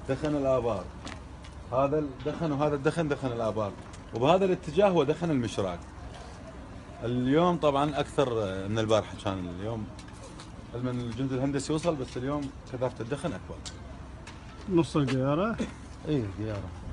دخن الآبار. هذا الدخن وهذا الدخن دخن الآبار، وبهذا الاتجاه هو دخن المشراق. اليوم طبعا أكثر من البارحة، كان اليوم علما الجند الهندسي وصل، بس اليوم كثافة الدخن أكبر. نص القيارة؟ اي قيارة.